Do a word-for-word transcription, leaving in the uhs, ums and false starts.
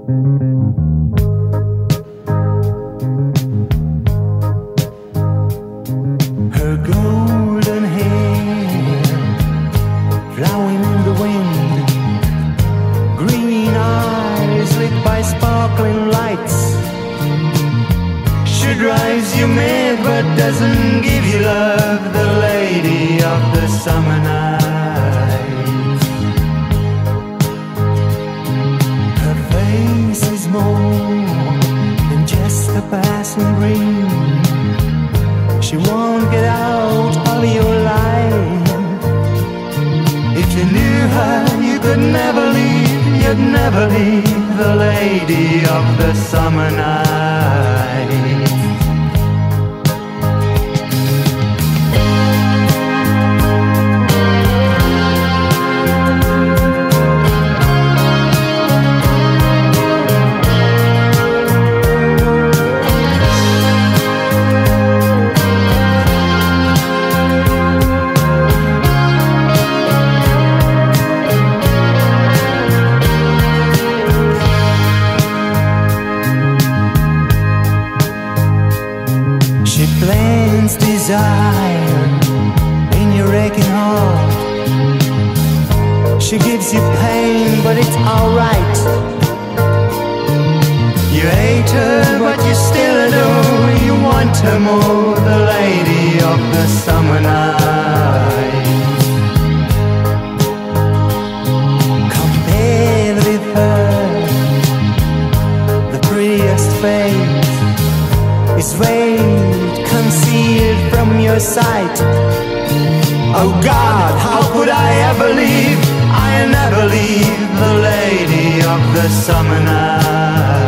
Her golden hair flowing in the wind, green eyes lit by sparkling lights, she drives you mad but doesn't give you love, the lady of the summer night. Her face is more than just a passing dream. She won't get out of your life. If you knew her, you could never leave, you'd never leave the lady of the summer night. Plants desire in your aching heart. She gives you pain, but it's alright. You hate her, but you still adore. You want her more, the lady of the summer night. Compared with her, the prettiest face is veiled, concealed from your sight. Oh God, how could I ever leave? I never leave the lady of the summer night.